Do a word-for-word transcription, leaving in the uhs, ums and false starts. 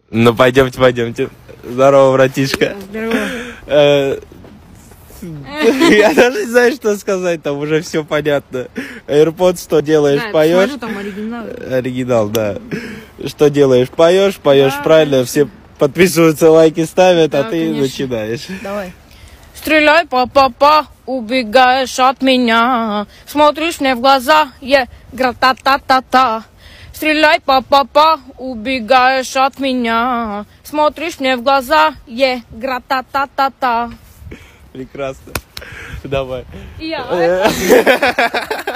Ну, пойдемте, пойдемте. Здорово, братишка. Здорово. Я даже не знаю, что сказать, там уже все понятно. AirPods, что делаешь, Да, поешь? посмотрю, там оригинал. Оригинал, да. Что делаешь, поешь, поешь Да, правильно, все подписываются, лайки ставят, Да, а ты конечно. начинаешь. Давай. Стреляй, па-па-па, убегаешь от меня. Смотришь мне в глаза, е, гра-та-та-та-та. Стреляй, па-па-па, убегаешь от меня. Смотришь мне в глаза, е, гра-та-та-та-та. Прекрасно. Давай. И я.